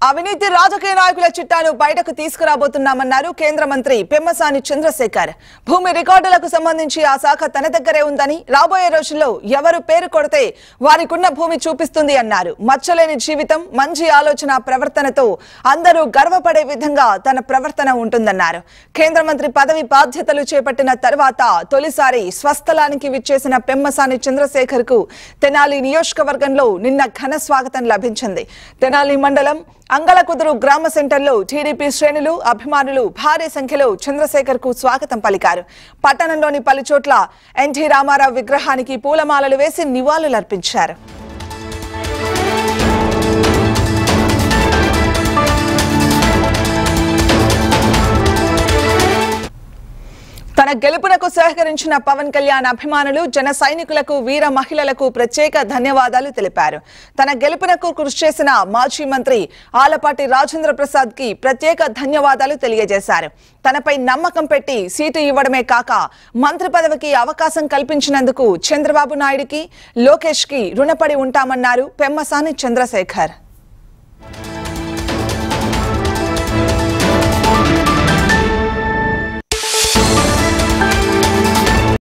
అవినీతి రాజకీయ నాయకుల చిట్టాను బయటకు తీసుకురాబోతున్నామన్నారు కేంద్ర మంత్రి పెమ్మసాని చంద్రశేఖర్. భూమి రికార్డులకు సంబంధించి ఆ శాఖ తన దగ్గరే ఉందని, రాబోయే రోజుల్లో ఎవరు పేరు కొడితే వారికున్న భూమి చూపిస్తుంది అన్నారు. మచ్చలేని జీవితం, మంచి ఆలోచన, ప్రవర్తనతో అందరూ గర్వపడే విధంగా తన ప్రవర్తన ఉంటుందన్నారు. కేంద్ర మంత్రి పదవి బాధ్యతలు చేపట్టిన తర్వాత తొలిసారి స్వస్థలానికి విచ్చేసిన పెమ్మసాని చంద్రశేఖర్ కు తెనాలి నియోజకవర్గంలో నిన్న ఘన స్వాగతం లభించింది. తెనాలి మండలం అంగళకుదురు గ్రామ సెంటర్లో టీడీపీ శ్రేణులు, అభిమానులు భారీ సంఖ్యలో చంద్రశేఖర్ కు స్వాగతం పలికారు. పట్టణంలోని పలుచోట్ల ఎన్టీ రామారావు విగ్రహానికి పూలమాలలు వేసి నివాళులర్పించారు. తన గెలుపునకు సహకరించిన పవన్ కళ్యాణ్ అభిమానులు, జన సైనికులకు, వీర మహిళలకు ప్రత్యేక ధన్యవాదాలు తెలిపారు. తన గెలుపునకు కృషి చేసిన మాజీ మంత్రి ఆలపాటి రాజేంద్ర ప్రసాద్ కి ప్రత్యేక ధన్యవాదాలు తెలియజేశారు. తనపై నమ్మకం పెట్టి సీటు ఇవ్వడమే కాక మంత్రి పదవికి అవకాశం కల్పించినందుకు చంద్రబాబు నాయుడుకి, లోకేష్ కి రుణపడి ఉంటామన్నారు పెమ్మసాని చంద్రశేఖర్.